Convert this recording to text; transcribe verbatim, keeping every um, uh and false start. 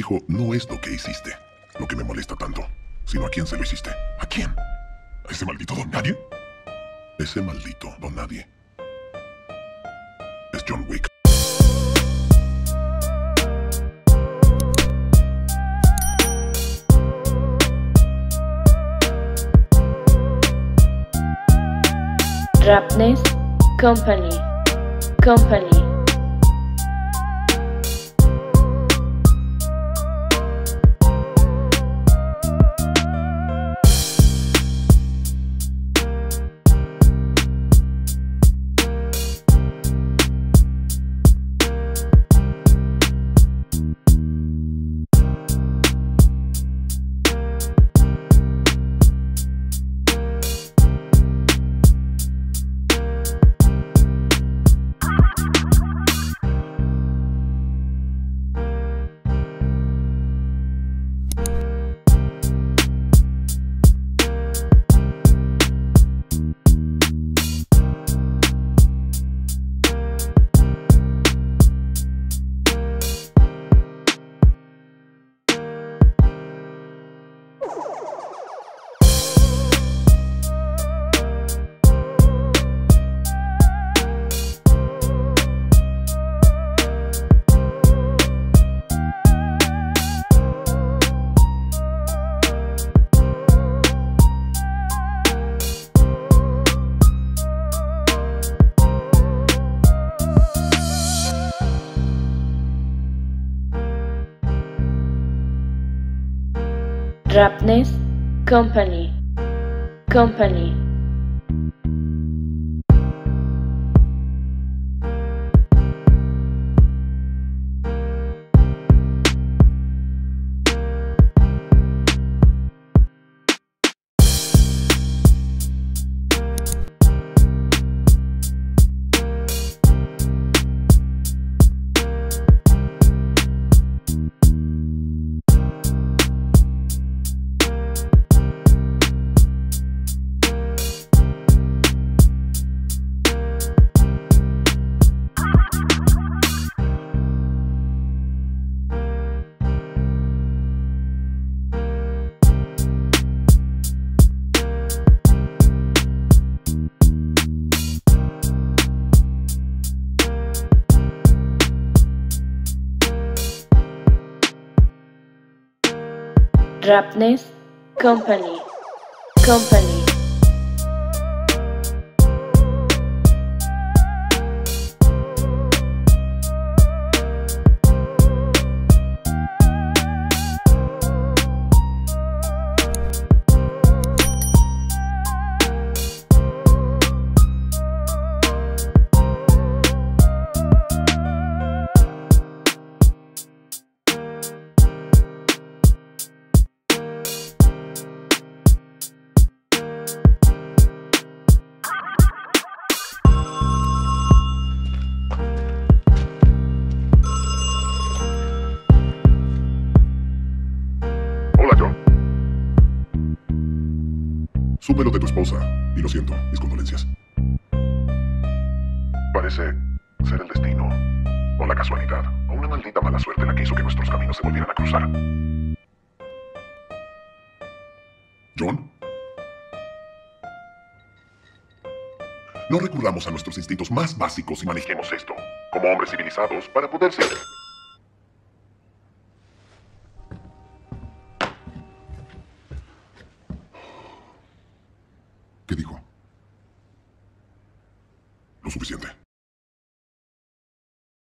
dijo, no es lo que hiciste lo que me molesta tanto, sino a quién se lo hiciste. ¿A quién? ¿A ese maldito don nadie? Ese maldito don nadie es John Wick. Rapness Company Company Rapness Company Company Rapness Company Company Hola, John. Supe lo de tu esposa y lo siento, mis condolencias. Parece ser el destino, o la casualidad, o una maldita mala suerte la que hizo que nuestros caminos se volvieran a cruzar. ¿John? No recurramos a nuestros instintos más básicos y manejemos esto como hombres civilizados para poder ser... ¿Qué dijo? Lo suficiente.